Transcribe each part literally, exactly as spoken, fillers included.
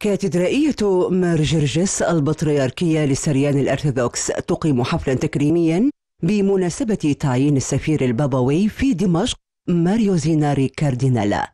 كاتدرائية مار جرجس البطريركية للسريان الأرثوذكس تقيم حفلا تكريميا بمناسبة تعيين السفير البابوي في دمشق ماريو زيناري كاردينالا.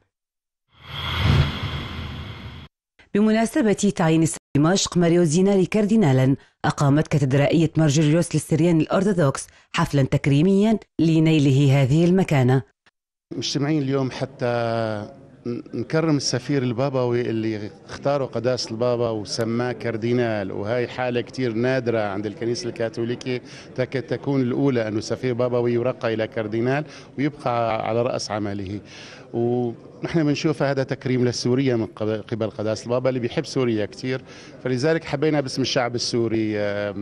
بمناسبة تعيين السفير دمشق ماريو زيناري كاردينالا، أقامت كاتدرائية مار جرجس للسريان الأرثوذكس حفلا تكريميا لنيله هذه المكانة. مجتمعين اليوم حتى نكرم السفير البابوي اللي اختاروا قداسة البابا وسماه كاردينال، وهي حالة كتير نادرة عند الكنيسة الكاثوليكية، تكاد تكون الأولى أنه سفير بابوي يرقى إلى كاردينال ويبقى على رأس عمله. ونحن بنشوف هذا تكريم لسوريا من قبل قداسة البابا اللي بيحب سوريا كتير، فلذلك حبينا باسم الشعب السوري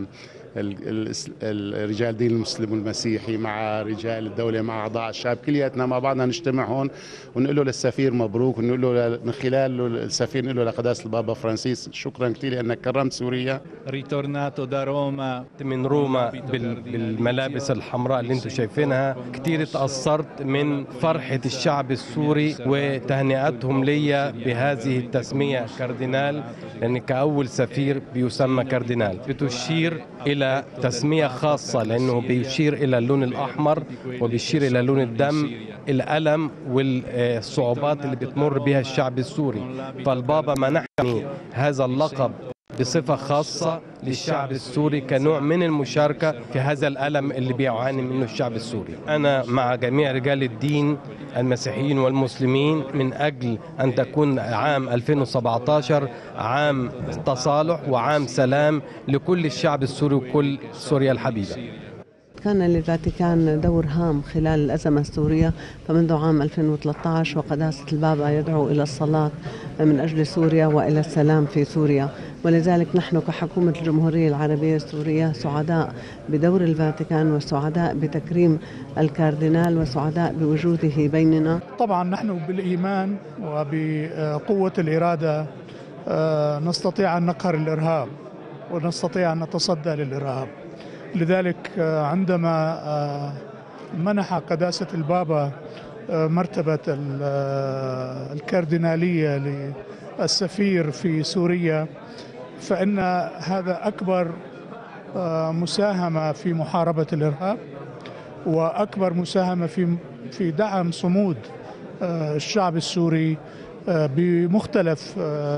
الرجال الدين المسلم والمسيحي مع رجال الدولة مع أعضاء الشعب كلياتنا مع بعضنا نجتمع هون ونقول له للسفير مبروك، ونقول له من خلال السفير نقول له لقداسة البابا فرانسيس شكرا كثير لأنك كرمت سوريا. ريتورناتو دا روما من روما بالملابس الحمراء اللي انتم شايفينها، كثير تأثرت من فرحة الشعب السوري وتهنئتهم لي بهذه التسمية كاردينال، لأن كأول سفير بيسمى كاردينال بتشير إلى تسمية خاصة لأنه بيشير إلى اللون الأحمر وبيشير إلى لون الدم، الألم والصعوبات اللي بتمر بها الشعب السوري. فالبابا منحني هذا اللقب بصفة خاصة للشعب السوري كنوع من المشاركة في هذا الألم اللي بيعاني منه الشعب السوري. أنا مع جميع رجال الدين المسيحيين والمسلمين من أجل أن تكون عام ألفين وسبعة عشر عام تصالح وعام سلام لكل الشعب السوري وكل سوريا الحبيبة. كان للفاتيكان دور هام خلال الأزمة السورية، فمنذ عام ألفين وثلاثة عشر وقداسة البابا يدعو إلى الصلاة من أجل سوريا وإلى السلام في سوريا، ولذلك نحن كحكومة الجمهورية العربية السورية سعداء بدور الفاتيكان وسعداء بتكريم الكاردينال وسعداء بوجوده بيننا. طبعا نحن بالإيمان وبقوة الإرادة نستطيع أن نقهر الإرهاب ونستطيع أن نتصدى للإرهاب. لذلك عندما منح قداسة البابا مرتبة الكاردينالية للسفير في سوريا، فإن هذا أكبر مساهمة في محاربة الإرهاب وأكبر مساهمة في في دعم صمود الشعب السوري بمختلف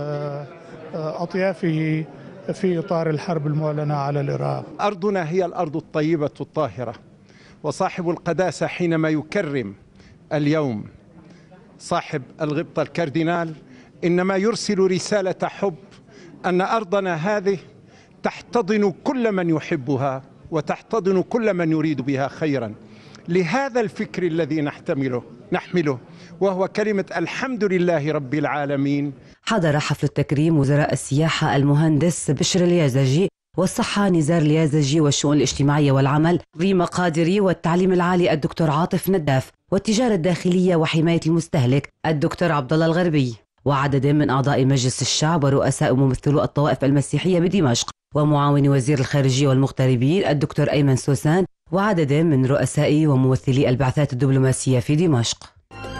أطيافه في إطار الحرب المعلنة على الإرهاب. أرضنا هي الأرض الطيبة الطاهرة، وصاحب القداسة حينما يكرم اليوم صاحب الغبطة الكاردينال إنما يرسل رسالة حب أن أرضنا هذه تحتضن كل من يحبها وتحتضن كل من يريد بها خيرا. لهذا الفكر الذي نحتمله نحمله وهو كلمة الحمد لله رب العالمين. حضر حفل التكريم وزراء السياحة المهندس بشر اليازجي والصحة نزار اليازجي والشؤون الاجتماعية والعمل ذي مقادري والتعليم العالي الدكتور عاطف نداف والتجارة الداخلية وحماية المستهلك الدكتور عبد الله الغربي، وعدد من أعضاء مجلس الشعب ورؤساء وممثلو الطوائف المسيحية بدمشق ومعاون وزير الخارجية والمغتربين الدكتور أيمن سوسان، وعدد من رؤساء وممثلي البعثات الدبلوماسية في دمشق.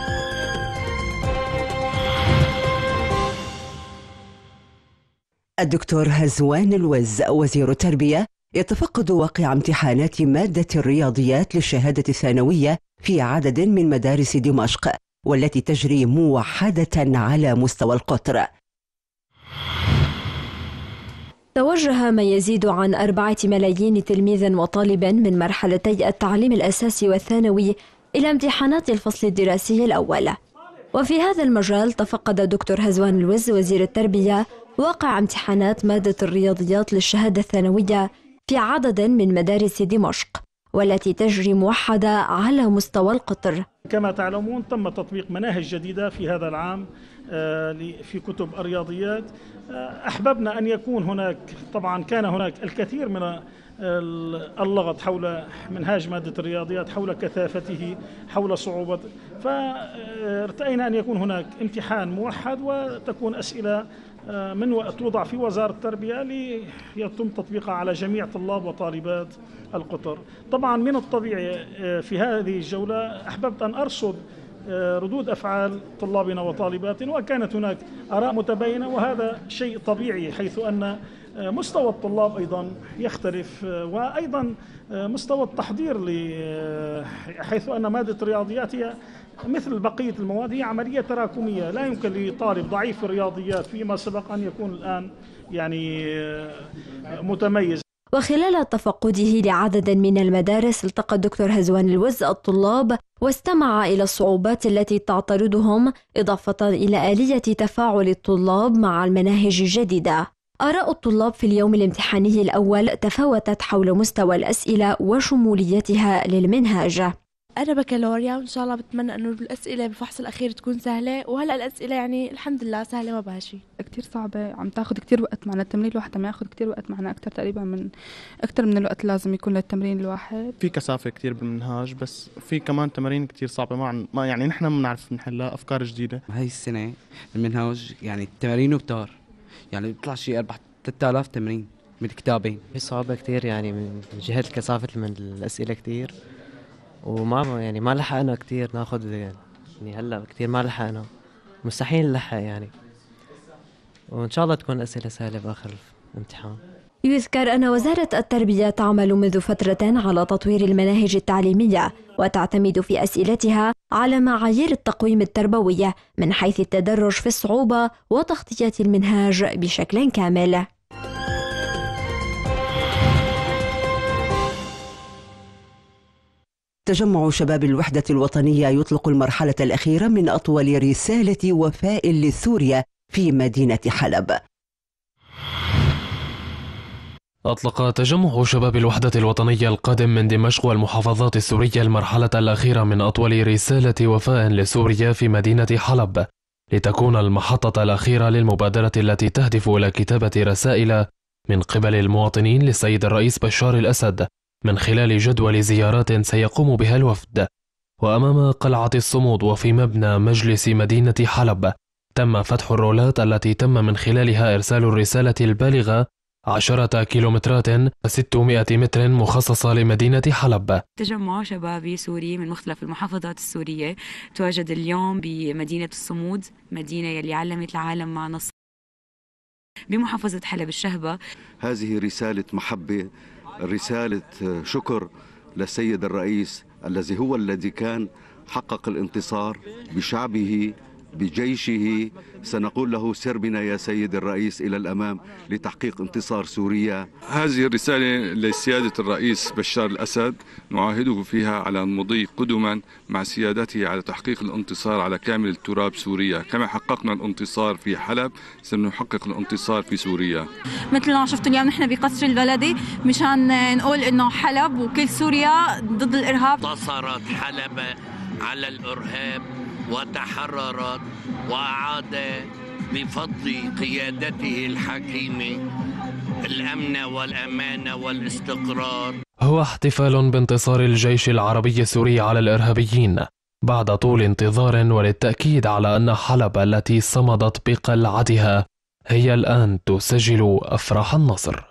الدكتور هزوان الوز وزير التربية يتفقد واقع امتحانات مادة الرياضيات للشهادة الثانوية في عدد من مدارس دمشق والتي تجري موحدة على مستوى القطر. توجه ما يزيد عن أربعة ملايين تلميذ وطالب من مرحلتي التعليم الأساسي والثانوي إلى امتحانات الفصل الدراسي الأول. وفي هذا المجال تفقد دكتور هزوان الوز وزير التربية واقع امتحانات مادة الرياضيات للشهادة الثانوية في عدد من مدارس دمشق والتي تجري موحدة على مستوى القطر. كما تعلمون تم تطبيق مناهج جديدة في هذا العام في كتب الرياضيات. أحببنا أن يكون هناك، طبعا كان هناك الكثير من اللغط حول منهاج مادة الرياضيات، حول كثافته، حول صعوبته، فارتأينا أن يكون هناك امتحان موحد وتكون أسئلة من توضع في وزارة التربية ليتم تطبيقها على جميع طلاب وطالبات القطر. طبعا من الطبيعي في هذه الجولة أحببت أن أرصد ردود أفعال طلابنا وطالباتنا، وكانت هناك آراء متباينة، وهذا شيء طبيعي حيث أن مستوى الطلاب أيضا يختلف، وأيضا مستوى التحضير حيث أن مادة الرياضيات هي مثل بقية المواد هي عملية تراكمية، لا يمكن لطالب ضعيف الرياضيات فيما سبق أن يكون الآن يعني متميز. وخلال تفقده لعدد من المدارس التقى الدكتور هزوان الوز الطلاب واستمع إلى الصعوبات التي تعترضهم، إضافة إلى آلية تفاعل الطلاب مع المناهج الجديدة. آراء الطلاب في اليوم الامتحاني الأول تفاوتت حول مستوى الأسئلة وشموليتها للمنهاج. أنا بكالوريا وإن شاء الله بتمنى إنه الأسئلة بالفحص الأخير تكون سهلة، وهلأ الأسئلة يعني الحمد لله سهلة ما بها شيء. كتير صعبة، عم تاخذ كتير وقت معنا التمرين الواحد، عم ياخذ كتير وقت معنا أكتر تقريبا من أكتر من الوقت لازم يكون للتمرين الواحد. في كثافة كتير بالمنهاج، بس في كمان تمارين كتير صعبة ما, ما يعني نحن ما بنعرف نحلها، أفكار جديدة. هاي السنة المنهاج يعني تمارين وكتار، يعني بيطلع شيء أربعة ثلاثة آلاف تمرين من كتابين. في صعوبة كتير يعني من جهة كثافة من الأسئلة كتير، وما يعني ما لحقنا كتير ناخد يعني هلا كتير ما لحقنا، مستحيل نلحق يعني، وإن شاء الله تكون أسئلة سهلة بآخر الامتحان. يذكر أن وزارة التربية تعمل منذ فترة على تطوير المناهج التعليمية، وتعتمد في أسئلتها على معايير التقويم التربوي من حيث التدرج في الصعوبة وتغطية المنهاج بشكل كامل. تجمع شباب الوحدة الوطنية يطلق المرحلة الأخيرة من أطول رسالة وفاء لسوريا في مدينة حلب. أطلق تجمع شباب الوحدة الوطنية القادم من دمشق والمحافظات السورية المرحلة الأخيرة من أطول رسالة وفاء لسوريا في مدينة حلب، لتكون المحطة الأخيرة للمبادرة التي تهدف إلى كتابة رسائل من قبل المواطنين للسيد الرئيس بشار الأسد من خلال جدول زيارات سيقوم بها الوفد. وأمام قلعة الصمود وفي مبنى مجلس مدينة حلب تم فتح الرولات التي تم من خلالها إرسال الرسالة البالغة عشرة كيلومترات ستمائة متر مخصصة لمدينة حلب. تجمع شبابي سوري من مختلف المحافظات السورية تواجد اليوم بمدينة الصمود، مدينة يلي علمت العالم مع نصر بمحافظة حلب الشهبة. هذه رسالة محبة، رسالة شكر للسيد الرئيس الذي هو الذي كان حقق الانتصار بشعبه بجيشه. سنقول له سر بنا يا سيد الرئيس إلى الأمام لتحقيق انتصار سوريا. هذه الرسالة لسيادة الرئيس بشار الأسد، نعاهده فيها على المضي قدما مع سيادته على تحقيق الانتصار على كامل التراب سوريا. كما حققنا الانتصار في حلب سنحقق الانتصار في سوريا. مثل ما شفتوا اليوم نحن بقصر البلدي مشان نقول انه حلب وكل سوريا ضد الإرهاب. انتصرت حلب على الإرهاب وتحررت، وأعاد بفضل قيادته الحكيمة الأمن والأمان والاستقرار. هو احتفال بانتصار الجيش العربي السوري على الإرهابيين بعد طول انتظار، وللتأكيد على أن حلب التي صمدت بقلعتها هي الآن تسجل أفراح النصر.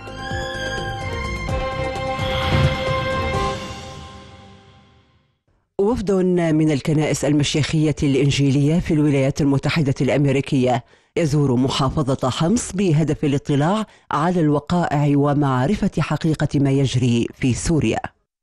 وفد من الكنائس المشيخية الإنجيلية في الولايات المتحدة الأمريكية يزور محافظة حمص بهدف الاطلاع على الوقائع ومعرفة حقيقة ما يجري في سوريا.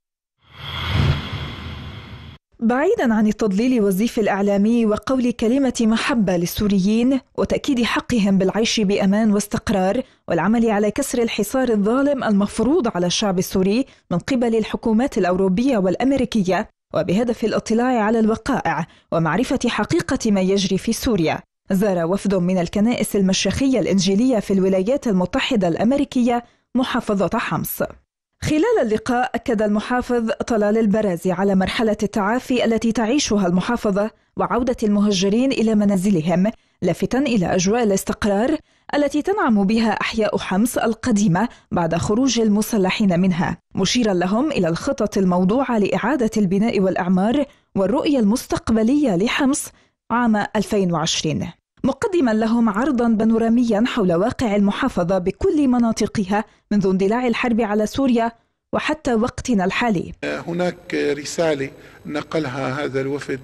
بعيداً عن التضليل والزيف الإعلامي وقول كلمة محبة للسوريين وتأكيد حقهم بالعيش بأمان واستقرار والعمل على كسر الحصار الظالم المفروض على الشعب السوري من قبل الحكومات الأوروبية والأمريكية، وبهدف الاطلاع على الوقائع ومعرفة حقيقة ما يجري في سوريا، زار وفد من الكنائس المشيخية الإنجيلية في الولايات المتحدة الأمريكية محافظة حمص. خلال اللقاء أكد المحافظ طلال البرازي على مرحلة التعافي التي تعيشها المحافظة وعودة المهجرين إلى منازلهم، لافتاً إلى أجواء الاستقرار التي تنعم بها أحياء حمص القديمة بعد خروج المسلحين منها، مشيراً لهم إلى الخطط الموضوعة لإعادة البناء والإعمار والرؤية المستقبلية لحمص عام ألفين وعشرين، مقدما لهم عرضا بانوراميا حول واقع المحافظة بكل مناطقها منذ اندلاع الحرب على سوريا وحتى وقتنا الحالي. هناك رسالة نقلها هذا الوفد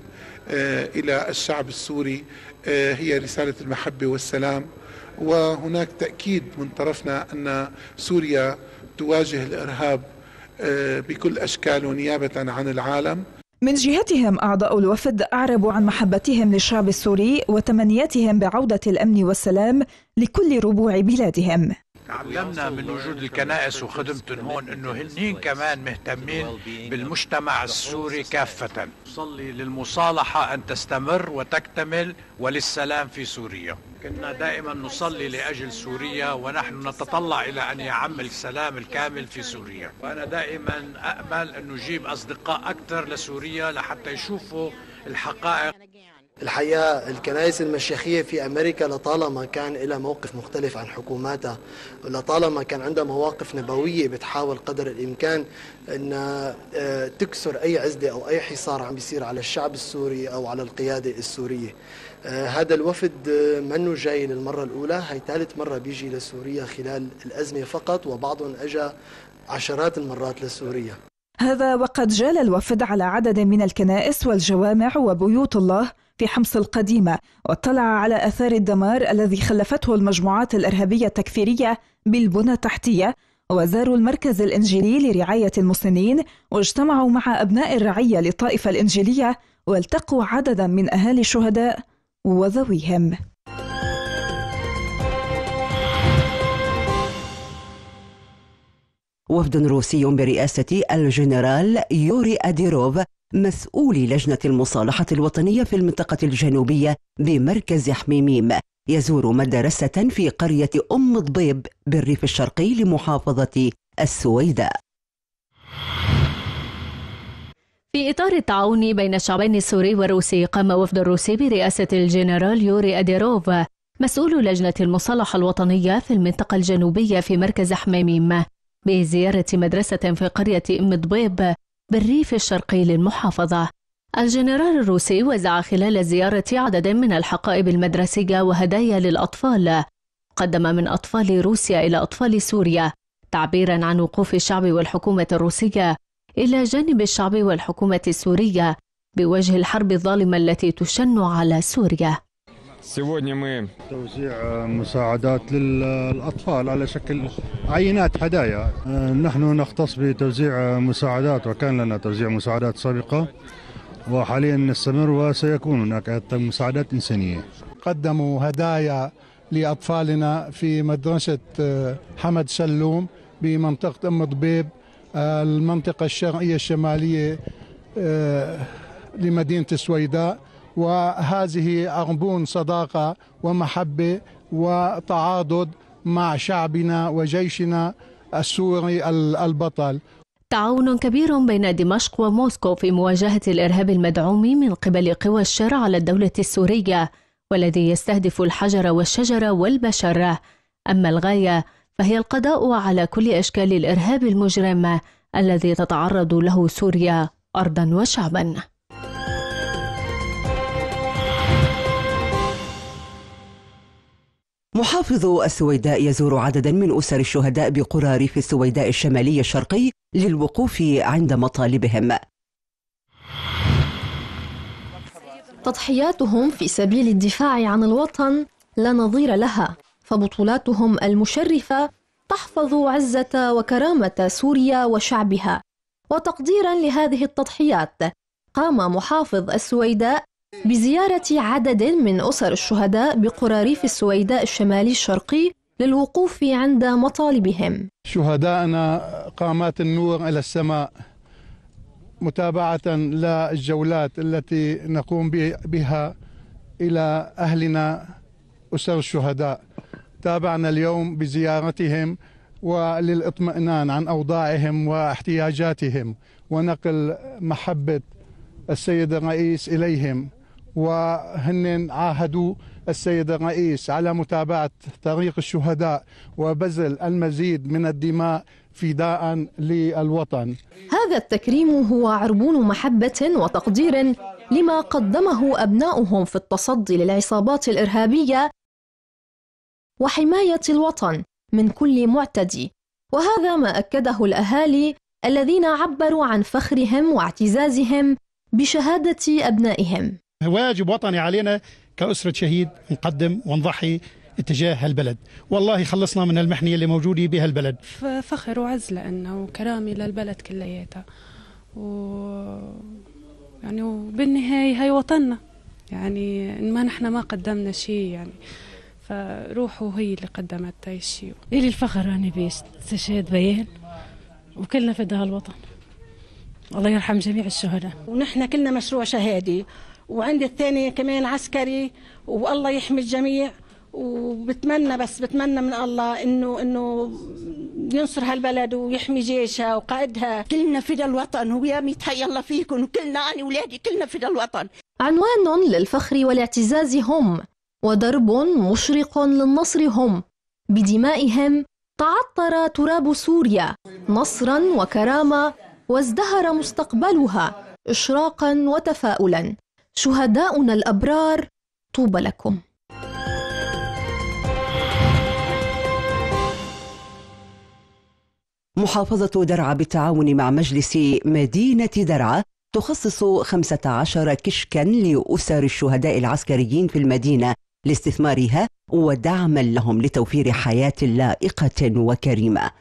إلى الشعب السوري هي رسالة المحبة والسلام، وهناك تأكيد من طرفنا أن سوريا تواجه الإرهاب بكل أشكاله نيابة عن العالم. من جهتهم أعضاء الوفد أعربوا عن محبتهم للشعب السوري وتمنياتهم بعودة الأمن والسلام لكل ربوع بلادهم. تعلمنا من وجود الكنائس وخدمتهم هون انه هنين كمان مهتمين بالمجتمع السوري كافة. نصلي للمصالحة ان تستمر وتكتمل وللسلام في سوريا. كنا دائما نصلي لاجل سوريا ونحن نتطلع الى ان يعم السلام الكامل في سوريا، وانا دائما امل انه نجيب اصدقاء اكثر لسوريا لحتى يشوفوا الحقائق. الحقيقة الكنائس المشيخية في أمريكا لطالما كان لها موقف مختلف عن حكوماتها، ولطالما كان عندها مواقف نبوية بتحاول قدر الإمكان أن تكسر أي عزلة أو أي حصار عم بيصير على الشعب السوري أو على القيادة السورية. هذا الوفد منه جاي للمرة الأولى، هي ثالث مرة بيجي لسوريا خلال الأزمة فقط، وبعضهم أجا عشرات المرات لسوريا. هذا وقد جال الوفد على عدد من الكنائس والجوامع وبيوت الله في حمص القديمة، واطلع على آثار الدمار الذي خلفته المجموعات الإرهابية التكفيرية بالبنى التحتية، وزاروا المركز الإنجيلي لرعاية المسنين واجتمعوا مع أبناء الرعية للطائفة الإنجيلية والتقوا عددا من أهالي الشهداء وذويهم. وفد روسي برئاسة الجنرال يوري أديروف مسؤول لجنة المصالحة الوطنية في المنطقة الجنوبية بمركز حميميم يزور مدرسة في قرية أم ضبيب بالريف الشرقي لمحافظة السويداء. في إطار التعاون بين الشعبين السوري والروسي، قام وفد روسي برئاسة الجنرال يوري أديروف مسؤول لجنة المصالحة الوطنية في المنطقة الجنوبية في مركز حميميم بزيارة مدرسة في قرية أم ضبيب بالريف الشرقي للمحافظة. الجنرال الروسي وزع خلال الزيارة عددا من الحقائب المدرسية وهدايا للأطفال قدم من أطفال روسيا إلى أطفال سوريا، تعبيرا عن وقوف الشعب والحكومة الروسية إلى جانب الشعب والحكومة السورية بوجه الحرب الظالمة التي تشن على سوريا. توزيع مساعدات للأطفال على شكل عينات هدايا. نحن نختص بتوزيع مساعدات، وكان لنا توزيع مساعدات سابقة وحاليا نستمر وسيكون هناك مساعدات إنسانية. قدموا هدايا لأطفالنا في مدرسة حمد سلوم بمنطقة أم ضبيب، المنطقة الشرقية الشمالية لمدينة السويداء، وهذه أربون صداقة ومحبة وتعاضد مع شعبنا وجيشنا السوري البطل. تعاون كبير بين دمشق وموسكو في مواجهة الإرهاب المدعوم من قبل قوى الشر على الدولة السورية، والذي يستهدف الحجر والشجر والبشر. أما الغاية فهي القضاء على كل أشكال الإرهاب المجرم الذي تتعرض له سوريا أرضا وشعبا. محافظ السويداء يزور عددا من أسر الشهداء بقرى ريف السويداء الشمالي الشرقي للوقوف عند مطالبهم. تضحياتهم في سبيل الدفاع عن الوطن لا نظير لها، فبطولاتهم المشرفة تحفظ عزة وكرامة سوريا وشعبها. وتقديرا لهذه التضحيات، قام محافظ السويداء بزيارة عدد من أسر الشهداء بقرى ريف السويداء الشمالي الشرقي للوقوف عند مطالبهم. شهدائنا قامات النور إلى السماء، متابعة للجولات التي نقوم بها إلى أهلنا أسر الشهداء. تابعنا اليوم بزيارتهم وللإطمئنان عن أوضاعهم واحتياجاتهم ونقل محبة السيد الرئيس إليهم، وهن عاهدوا السيد الرئيس على متابعة طريق الشهداء وبذل المزيد من الدماء فداء للوطن. هذا التكريم هو عربون محبة وتقدير لما قدمه أبناؤهم في التصدي للعصابات الإرهابية وحماية الوطن من كل معتدي. وهذا ما أكده الأهالي الذين عبروا عن فخرهم واعتزازهم بشهادة أبنائهم. واجب وطني علينا كأسرة شهيد نقدم ونضحي اتجاه هالبلد، والله خلصنا من المحنية اللي موجودة بهالبلد. فخر وعز لأنه وكرامة للبلد كلياتها، و يعني وبالنهاية هي وطننا، يعني إن ما نحن ما قدمنا شيء يعني فروحه هي اللي قدمت هاي الشيء. إلي الفخر أني بيستشهد بيان وكلنا فداء الوطن، الله يرحم جميع الشهداء. ونحن كلنا مشروع شهادي، وعندي الثاني كمان عسكري، والله يحمي الجميع. وبتمنى بس بتمنى من الله انه انه ينصر هالبلد ويحمي جيشها وقائدها. كلنا فداء الوطن، ويا ميتهيأ الله فيكم، وكلنا انا واولادي كلنا فداء الوطن. عنوان للفخر والاعتزاز هم، ودرب مشرق للنصر هم. بدمائهم تعطر تراب سوريا نصرا وكرامة، وازدهر مستقبلها إشراقا وتفاؤلا. شهداؤنا الأبرار طوبى لكم. محافظة درعا بالتعاون مع مجلس مدينة درعا تخصص خمسة عشر كشكا لأسر الشهداء العسكريين في المدينة لاستثمارها ودعما لهم لتوفير حياة لائقة وكريمة.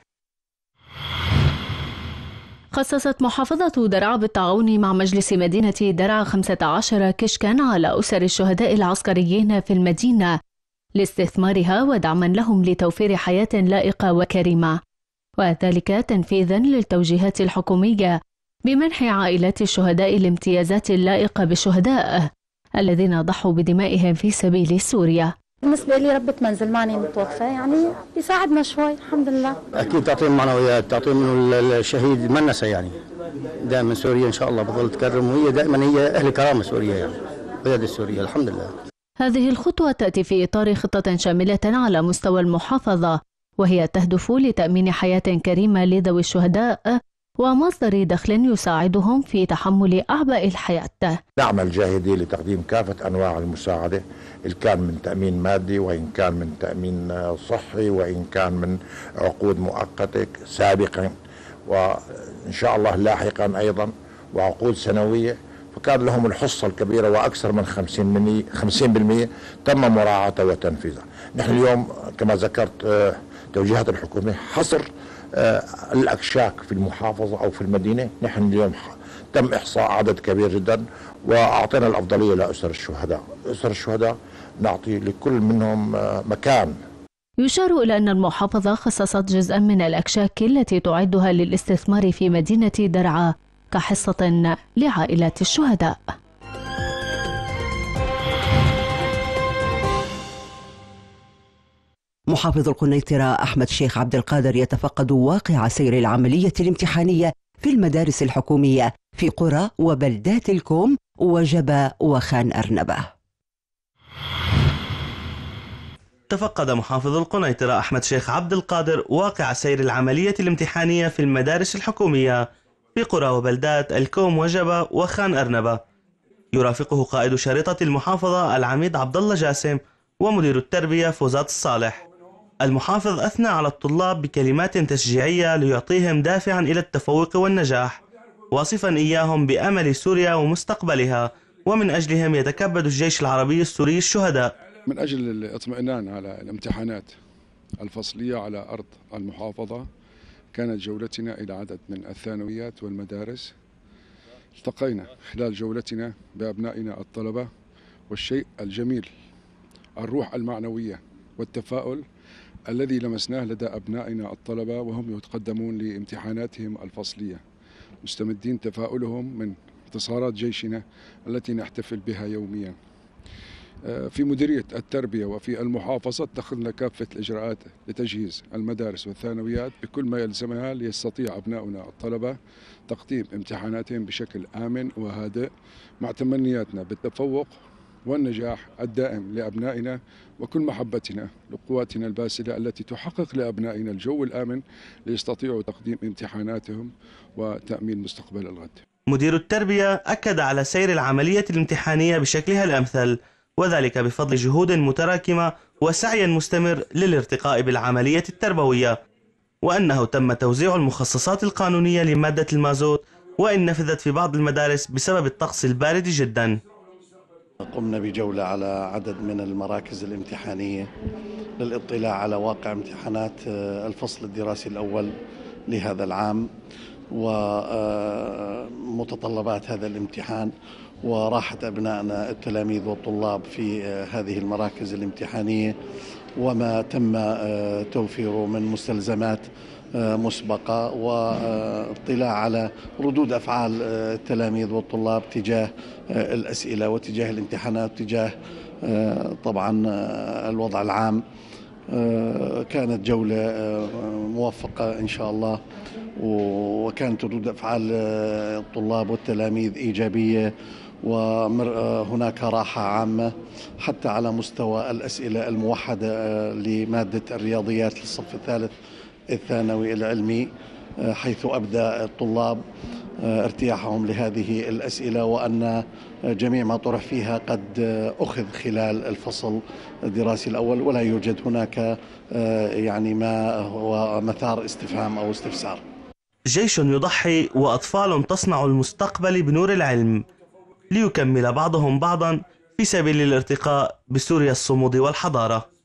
خصصت محافظة درعا بالتعاون مع مجلس مدينة درعا خمسة عشر كشكا على أسر الشهداء العسكريين في المدينة لاستثمارها ودعما لهم لتوفير حياة لائقة وكريمة، وذلك تنفيذا للتوجيهات الحكومية بمنح عائلات الشهداء الامتيازات اللائقة بالشهداء الذين ضحوا بدمائهم في سبيل سوريا. بالنسبة لي ربة منزل ماني متوفى، يعني يساعدنا شوي الحمد لله. أكيد تعطيهم معنويات، تعطيهم الشهيد منسى، يعني دائما سوريا إن شاء الله بظل تكرم، وهي دائما هي أهل كرامة سوريا، يعني قيادة سوريا الحمد لله. هذه الخطوة تأتي في إطار خطة شاملة على مستوى المحافظة، وهي تهدف لتأمين حياة كريمة لذوي الشهداء ومصدر دخل يساعدهم في تحمل أعباء الحياة. نعمل جاهدين لتقديم كافة أنواع المساعدة، إن كان من تأمين مادي، وإن كان من تأمين صحي، وإن كان من عقود مؤقتة سابقا، وإن شاء الله لاحقا أيضا وعقود سنوية. فكان لهم الحصة الكبيرة وأكثر من خمسين بالمئة تم مراعاته وتنفيذه. نحن اليوم كما ذكرت توجيهات الحكومة حصر الأكشاك في المحافظة أو في المدينة. نحن اليوم تم إحصاء عدد كبير جدا، وأعطينا الأفضلية لأسر الشهداء. أسر الشهداء نعطي لكل منهم مكان. يشار إلى أن المحافظة خصصت جزءا من الأكشاك التي تعدها للاستثمار في مدينة درعا كحصة لعائلات الشهداء. محافظ القنيطرة أحمد شيخ عبد القادر يتفقد واقع سير العملية الامتحانية في المدارس الحكومية في قرى وبلدات الكوم وجبا وخان أرنبة. تفقد محافظ القنيطرة أحمد شيخ عبد القادر واقع سير العملية الامتحانية في المدارس الحكومية في قرى وبلدات الكوم وجبا وخان أرنبة. يرافقه قائد شريطة المحافظة العميد عبد الله جاسم ومدير التربية فوزات الصالح. المحافظ أثنى على الطلاب بكلمات تشجيعية ليعطيهم دافعا إلى التفوق والنجاح، واصفا إياهم بأمل سوريا ومستقبلها، ومن أجلهم يتكبد الجيش العربي السوري الشهداء. من أجل الاطمئنان على الامتحانات الفصلية على أرض المحافظة كانت جولتنا إلى عدد من الثانويات والمدارس. التقينا خلال جولتنا بأبنائنا الطلبة، والشيء الجميل الروح المعنوية والتفاؤل الذي لمسناه لدى أبنائنا الطلبة وهم يتقدمون لامتحاناتهم الفصلية، مستمدين تفاؤلهم من انتصارات جيشنا التي نحتفل بها يوميا. في مديرية التربية وفي المحافظة اتخذنا كافة الإجراءات لتجهيز المدارس والثانويات بكل ما يلزمها ليستطيع أبناؤنا الطلبة تقديم امتحاناتهم بشكل آمن وهادئ، مع تمنياتنا بالتفوق والنجاح الدائم لأبنائنا، وكل محبتنا لقواتنا الباسلة التي تحقق لأبنائنا الجو الآمن ليستطيعوا تقديم امتحاناتهم وتأمين مستقبل الغد. مدير التربية أكد على سير العملية الامتحانية بشكلها الأمثل، وذلك بفضل جهود متراكمة وسعي مستمر للارتقاء بالعملية التربوية، وأنه تم توزيع المخصصات القانونية لمادة المازوت، وإن نفذت في بعض المدارس بسبب الطقس البارد جدا. قمنا بجولة على عدد من المراكز الامتحانية للاطلاع على واقع امتحانات الفصل الدراسي الأول لهذا العام ومتطلبات هذا الامتحان وراحة أبنائنا التلاميذ والطلاب في هذه المراكز الامتحانية وما تم توفيره من مستلزمات مسبقة واطلاع على ردود أفعال التلاميذ والطلاب تجاه الأسئلة وتجاه الامتحانات تجاه طبعا الوضع العام. كانت جولة موفقة إن شاء الله وكانت ردود أفعال الطلاب والتلاميذ إيجابية وهناك راحة عامة حتى على مستوى الأسئلة الموحدة لمادة الرياضيات للصف الثالث الثانوي العلمي، حيث أبدى الطلاب ارتياحهم لهذه الأسئلة وأن جميع ما طرح فيها قد أخذ خلال الفصل الدراسي الأول ولا يوجد هناك يعني ما هو مثار استفهام أو استفسار. جيش يضحي وأطفال تصنع المستقبل بنور العلم ليكمل بعضهم بعضا في سبيل الارتقاء بسوريا الصمود والحضارة.